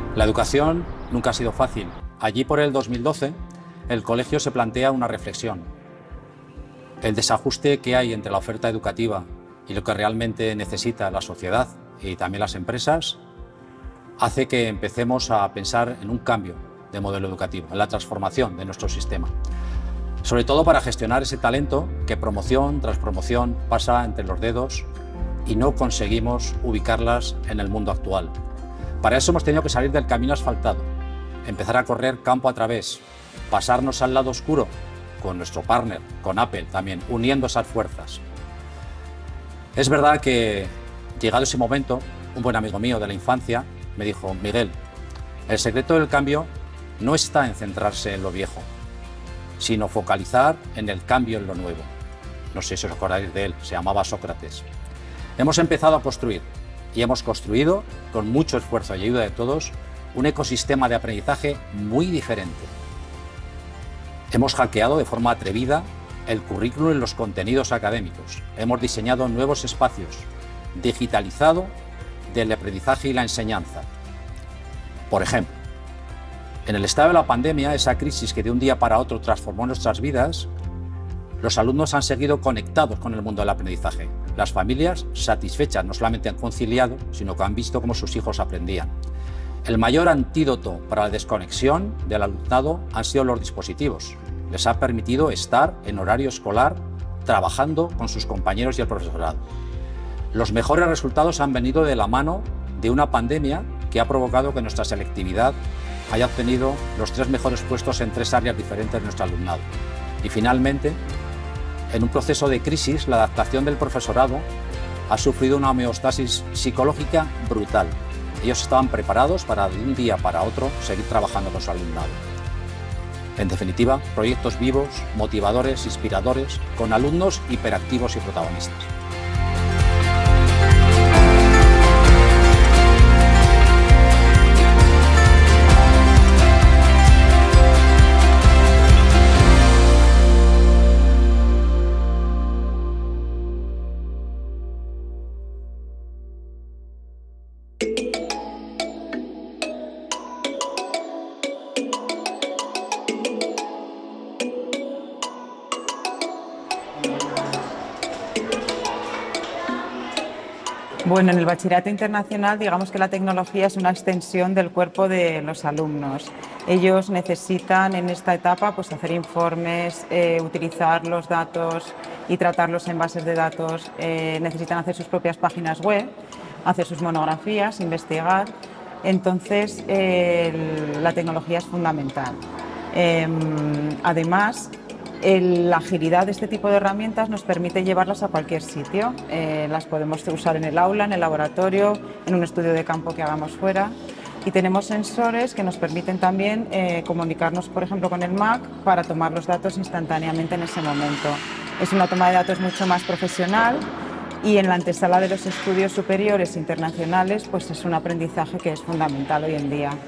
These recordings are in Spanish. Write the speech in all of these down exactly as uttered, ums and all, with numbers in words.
La educación nunca ha sido fácil. Allí por el dos mil doce, el colegio se plantea una reflexión. El desajuste que hay entre la oferta educativa y lo que realmente necesita la sociedad y también las empresas hace que empecemos a pensar en un cambio de modelo educativo, en la transformación de nuestro sistema. Sobre todo para gestionar ese talento que promoción tras promoción pasa entre los dedos y no conseguimos ubicarlas en el mundo actual. Para eso hemos tenido que salir del camino asfaltado, empezar a correr campo a través, pasarnos al lado oscuro con nuestro partner, con Apple también, uniendo esas fuerzas. Es verdad que, llegado ese momento, un buen amigo mío de la infancia me dijo: Miguel, el secreto del cambio no está en centrarse en lo viejo, sino focalizar en el cambio en lo nuevo. No sé si os acordáis de él, se llamaba Sócrates. Hemos empezado a construir y hemos construido, con mucho esfuerzo y ayuda de todos, un ecosistema de aprendizaje muy diferente. Hemos hackeado de forma atrevida el currículum en los contenidos académicos. Hemos diseñado nuevos espacios, digitalizado del aprendizaje y la enseñanza. Por ejemplo, en el estado de la pandemia, esa crisis que de un día para otro transformó nuestras vidas, los alumnos han seguido conectados con el mundo del aprendizaje. Las familias, satisfechas, no solamente han conciliado, sino que han visto cómo sus hijos aprendían. El mayor antídoto para la desconexión del alumnado han sido los dispositivos. Les ha permitido estar en horario escolar, trabajando con sus compañeros y el profesorado. Los mejores resultados han venido de la mano de una pandemia que ha provocado que nuestra selectividad haya obtenido los tres mejores puestos en tres áreas diferentes de nuestro alumnado. Y finalmente, en un proceso de crisis, la adaptación del profesorado ha sufrido una homeostasis psicológica brutal. Ellos estaban preparados para de un día para otro seguir trabajando con su alumnado. En definitiva, proyectos vivos, motivadores, inspiradores, con alumnos hiperactivos y protagonistas. Bueno, en el bachillerato internacional, digamos que la tecnología es una extensión del cuerpo de los alumnos. Ellos necesitan en esta etapa pues, hacer informes, eh, utilizar los datos y tratarlos en bases de datos. Eh, necesitan hacer sus propias páginas web, hacer sus monografías, investigar. Entonces, eh, la tecnología es fundamental. Eh, además, El, la agilidad de este tipo de herramientas nos permite llevarlas a cualquier sitio. Eh, las podemos usar en el aula, en el laboratorio, en un estudio de campo que hagamos fuera. Y tenemos sensores que nos permiten también eh, comunicarnos, por ejemplo, con el Mac para tomar los datos instantáneamente en ese momento. Es una toma de datos mucho más profesional y en la antesala de los estudios superiores internacionales pues es un aprendizaje que es fundamental hoy en día.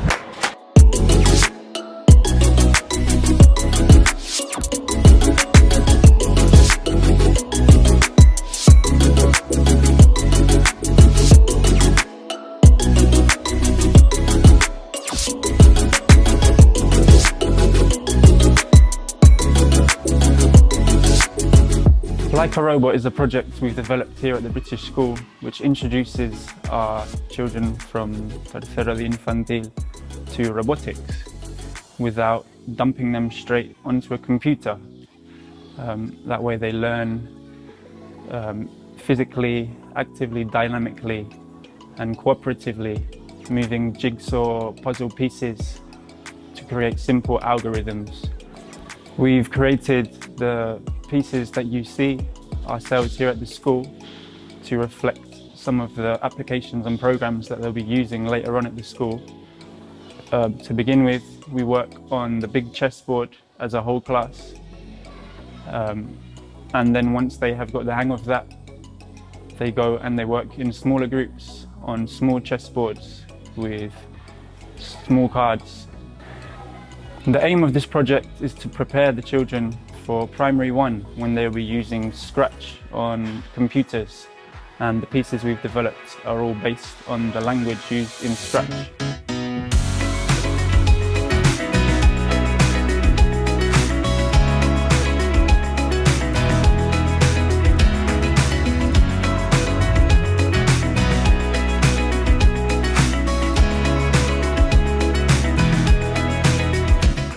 Like a Robot is a project we've developed here at the British School, which introduces our children from Tercero de Infantil to robotics without dumping them straight onto a computer. Um, that way they learn um, physically, actively, dynamically and cooperatively, moving jigsaw puzzle pieces to create simple algorithms. We've created the pieces that you see ourselves here at the school to reflect some of the applications and programs that they'll be using later on at the school. Uh, to begin with, we work on the big chessboard as a whole class. Um, and then once they have got the hang of that, they go and they work in smaller groups on small chessboards with small cards. The aim of this project is to prepare the children for primary one when they'll be using Scratch on computers, and the pieces we've developed are all based on the language used in Scratch.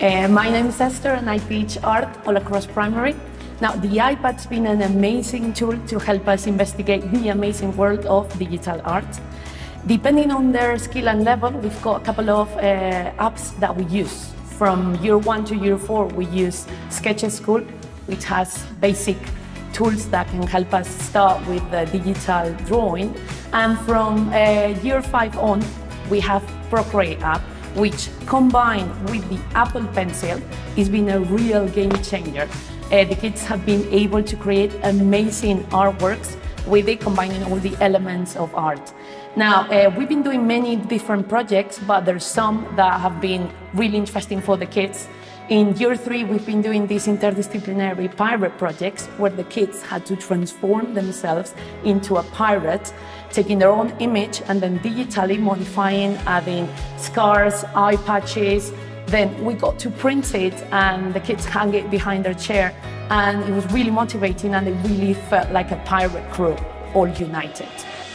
Uh, my name is Esther and I teach art all across primary. Now, the iPad's been an amazing tool to help us investigate the amazing world of digital art. Depending on their skill and level, we've got a couple of uh, apps that we use. From year one to year four, we use Sketch School, which has basic tools that can help us start with the digital drawing. And from uh, year five on, we have Procreate app, which combined with the Apple Pencil has been a real game changer. Uh, the kids have been able to create amazing artworks with it, combining all the elements of art. Now, uh, we've been doing many different projects, but there's some that have been really interesting for the kids. In year three, we've been doing these interdisciplinary pirate projects where the kids had to transform themselves into a pirate, taking their own image and then digitally modifying, adding scars, eye patches. Then we got to print it and the kids hung it behind their chair, and it was really motivating and it really felt like a pirate crew, all united.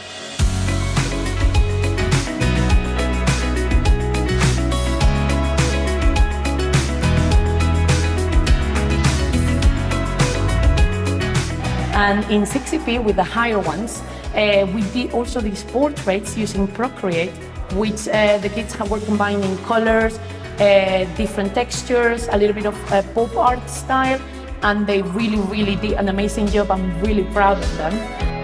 And in six E P, with the higher ones, uh, we did also these portraits using Procreate, which uh, the kids were combining colors, uh, different textures, a little bit of uh, pop art style, and they really, really did an amazing job. I'm really proud of them.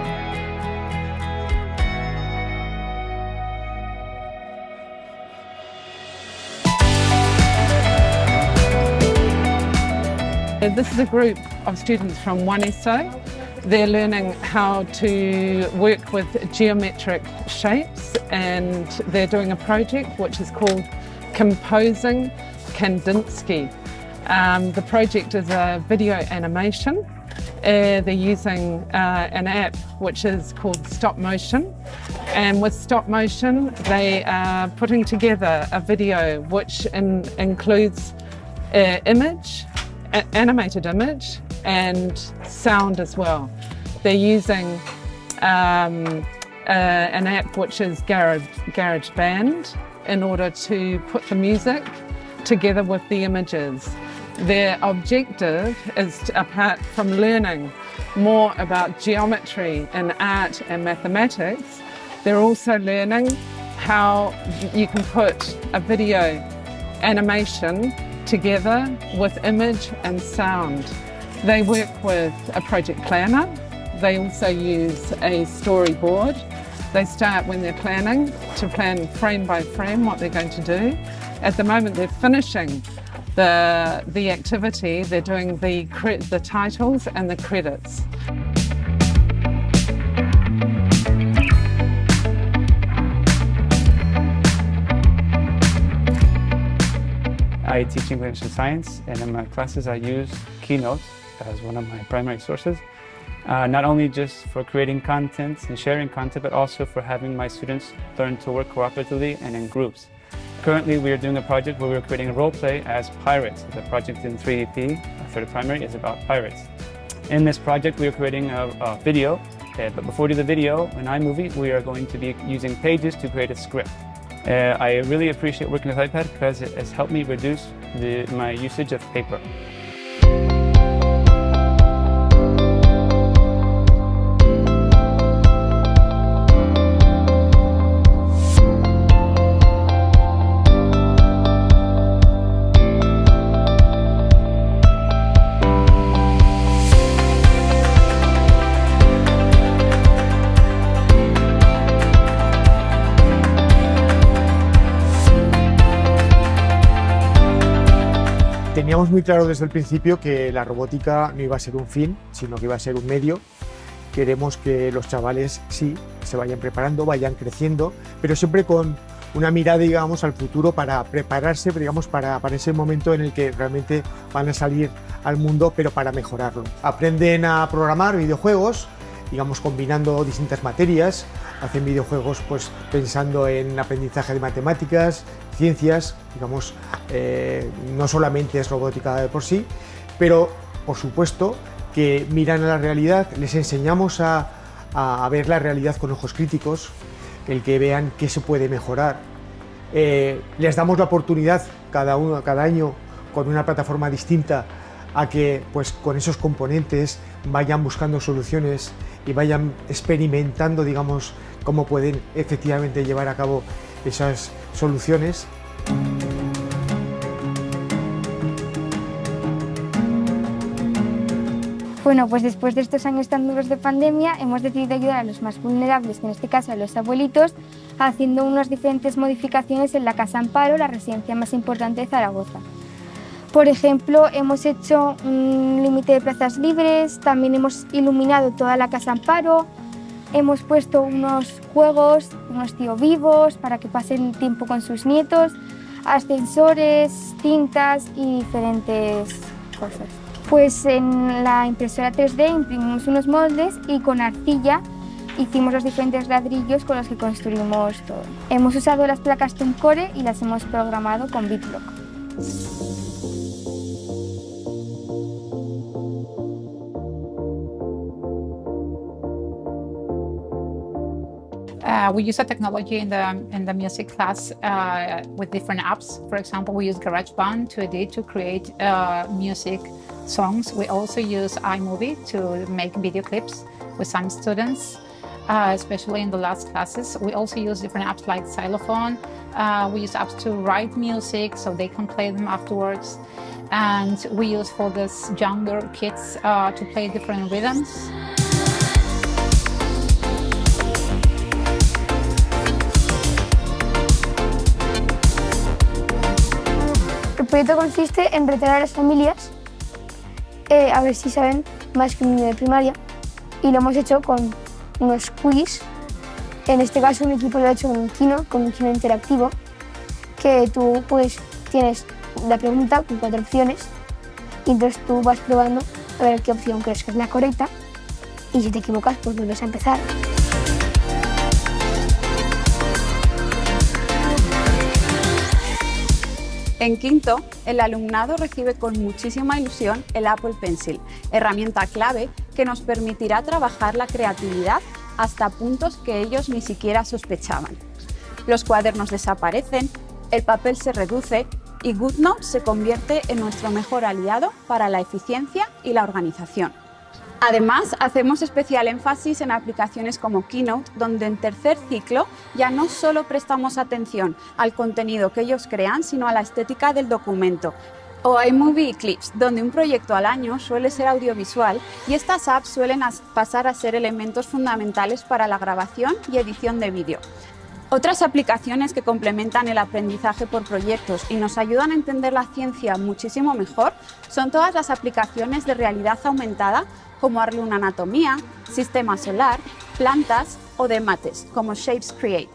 This is a group of students from one S O. They're learning how to work with geometric shapes, and they're doing a project which is called Composing Kandinsky. Um, the project is a video animation. Uh, they're using uh, an app which is called Stop Motion, and with Stop Motion they are putting together a video which in, includes uh, image, animated image and sound as well. They're using um, uh, an app which is Garage, GarageBand in order to put the music together with the images. Their objective is, to, apart from learning more about geometry and art and mathematics, they're also learning how you can put a video animation together with image and sound. They work with a project planner. They also use a storyboard. They start when they're planning to plan frame by frame what they're going to do. At the moment they're finishing the, the activity. They're doing the, the titles and the credits. I teach English and science, and in my classes I use Keynote as one of my primary sources. Uh, not only just for creating content and sharing content, but also for having my students learn to work cooperatively and in groups. Currently we are doing a project where we're creating a role play as pirates. The project in three E P, third primary, is about pirates. In this project we are creating a, a video, uh, but before we do the video, in iMovie we are going to be using Pages to create a script. Uh, I really appreciate working with iPad because it has helped me reduce the, my usage of paper. Teníamos muy claro desde el principio que la robótica no iba a ser un fin, sino que iba a ser un medio. Queremos que los chavales sí se vayan preparando, vayan creciendo, pero siempre con una mirada, digamos, al futuro para prepararse, digamos, para, para ese momento en el que realmente van a salir al mundo, pero para mejorarlo. Aprenden a programar videojuegos, digamos, combinando distintas materias, hacen videojuegos pues pensando en aprendizaje de matemáticas, ciencias, digamos, eh, no solamente es robótica de por sí, pero por supuesto que miran a la realidad, les enseñamos a, a ver la realidad con ojos críticos, el que vean qué se puede mejorar. Eh, les damos la oportunidad cada, uno, cada año con una plataforma distinta a que pues, con esos componentes vayan buscando soluciones y vayan experimentando, digamos, cómo pueden efectivamente llevar a cabo esas soluciones. Bueno, pues después de estos años tan duros de pandemia, hemos decidido ayudar a los más vulnerables, que en este caso a los abuelitos, haciendo unas diferentes modificaciones en la Casa Amparo, la residencia más importante de Zaragoza. Por ejemplo, hemos hecho un límite de plazas libres, también hemos iluminado toda la Casa Amparo, hemos puesto unos juegos, unos tío vivos para que pasen tiempo con sus nietos, ascensores, cintas y diferentes cosas. Pues en la impresora tres D imprimimos unos moldes y con arcilla hicimos los diferentes ladrillos con los que construimos todo. Hemos usado las placas TuneCore y las hemos programado con BitBlock. Uh, we use a technology in the in the music class uh, with different apps. For example, we use GarageBand to edit, to create uh, music songs. We also use iMovie to make video clips with some students, uh, especially in the last classes. We also use different apps like Xylophone. Uh, we use apps to write music so they can play them afterwards. And we use for these younger kids uh, to play different rhythms. El proyecto consiste en retar a las familias eh, a ver si saben más que un niño de primaria, y lo hemos hecho con unos quiz. En este caso un equipo lo ha hecho con un Kino, con un Kino interactivo, que tú pues tienes la pregunta con cuatro opciones y entonces tú vas probando a ver qué opción crees que es la correcta, y si te equivocas pues vuelves a empezar. En quinto, el alumnado recibe con muchísima ilusión el Apple Pencil, herramienta clave que nos permitirá trabajar la creatividad hasta puntos que ellos ni siquiera sospechaban. Los cuadernos desaparecen, el papel se reduce y GoodNotes se convierte en nuestro mejor aliado para la eficiencia y la organización. Además, hacemos especial énfasis en aplicaciones como Keynote, donde en tercer ciclo ya no solo prestamos atención al contenido que ellos crean, sino a la estética del documento. O iMovie y Clips, donde un proyecto al año suele ser audiovisual y estas apps suelen pasar a ser elementos fundamentales para la grabación y edición de vídeo. Otras aplicaciones que complementan el aprendizaje por proyectos y nos ayudan a entender la ciencia muchísimo mejor son todas las aplicaciones de realidad aumentada, como Arlun Anatomía, Sistema Solar, Plantas o de mates, como Shapes Create.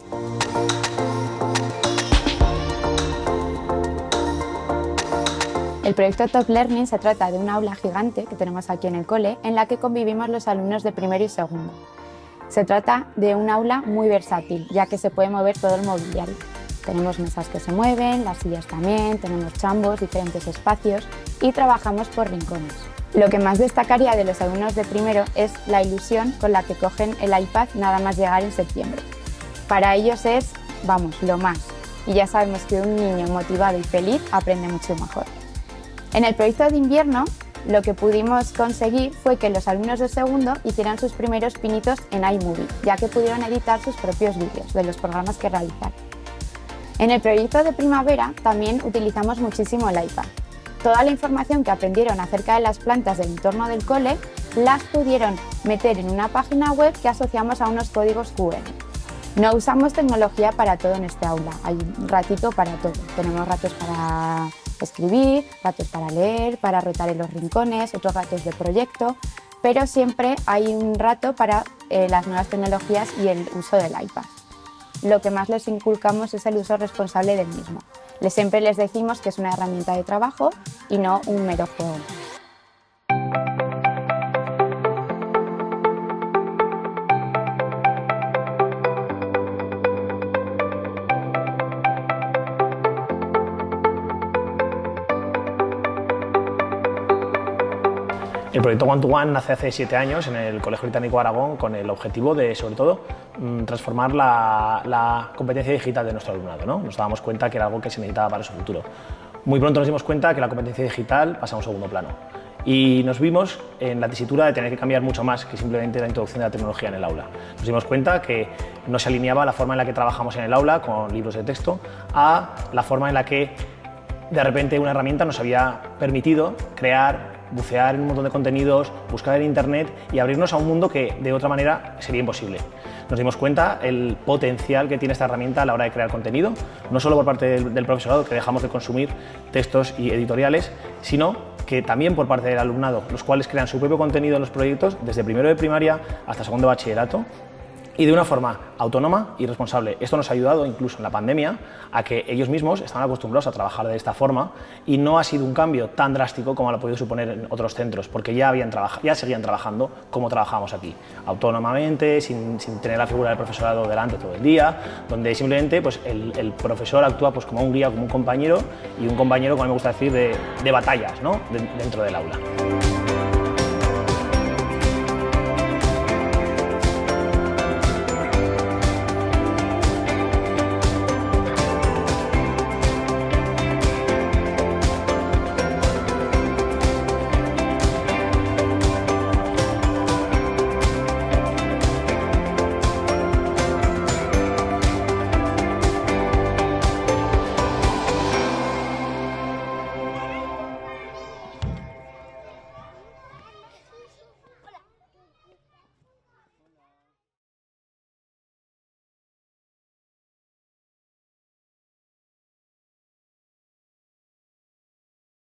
El proyecto Top Learning se trata de una aula gigante que tenemos aquí en el cole, en la que convivimos los alumnos de primero y segundo. Se trata de un aula muy versátil, ya que se puede mover todo el mobiliario. Tenemos mesas que se mueven, las sillas también, tenemos chambos, diferentes espacios y trabajamos por rincones. Lo que más destacaría de los alumnos de primero es la ilusión con la que cogen el iPad nada más llegar en septiembre. Para ellos es, vamos, lo más. Y ya sabemos que un niño motivado y feliz aprende mucho mejor. En el proyecto de invierno, lo que pudimos conseguir fue que los alumnos de segundo hicieran sus primeros pinitos en iMovie, ya que pudieron editar sus propios vídeos de los programas que realizaron. En el proyecto de primavera también utilizamos muchísimo el iPad. Toda la información que aprendieron acerca de las plantas del entorno del cole las pudieron meter en una página web que asociamos a unos códigos cu erre. No usamos tecnología para todo en este aula, hay un ratito para todo. Tenemos ratos para escribir, ratos para leer, para rotar en los rincones, otros ratos de proyecto, pero siempre hay un rato para eh, las nuevas tecnologías y el uso del iPad. Lo que más les inculcamos es el uso responsable del mismo. Les, siempre les decimos que es una herramienta de trabajo y no un mero juego. El proyecto One to One nace hace siete años en el Colegio Británico de Aragón con el objetivo de, sobre todo, transformar la, la competencia digital de nuestro alumnado, ¿no? Nos dábamos cuenta que era algo que se necesitaba para su futuro. Muy pronto nos dimos cuenta que la competencia digital pasa a un segundo plano y nos vimos en la tesitura de tener que cambiar mucho más que simplemente la introducción de la tecnología en el aula. Nos dimos cuenta que no se alineaba la forma en la que trabajamos en el aula con libros de texto a la forma en la que de repente una herramienta nos había permitido crear, bucear en un montón de contenidos, buscar en internet y abrirnos a un mundo que de otra manera sería imposible. Nos dimos cuenta el potencial que tiene esta herramienta a la hora de crear contenido, no solo por parte del, del profesorado, que dejamos de consumir textos y editoriales, sino que también por parte del alumnado, los cuales crean su propio contenido en los proyectos desde primero de primaria hasta segundo de bachillerato, y de una forma autónoma y responsable. Esto nos ha ayudado incluso en la pandemia a que ellos mismos estaban acostumbrados a trabajar de esta forma y no ha sido un cambio tan drástico como lo ha podido suponer en otros centros, porque ya, habían ya seguían trabajando como trabajábamos aquí, autónomamente, sin, sin tener la figura del profesorado delante todo el día, donde simplemente pues, el, el profesor actúa pues, como un guía, como un compañero, y un compañero, como me gusta decir, de, de batallas, ¿no? de, dentro del aula.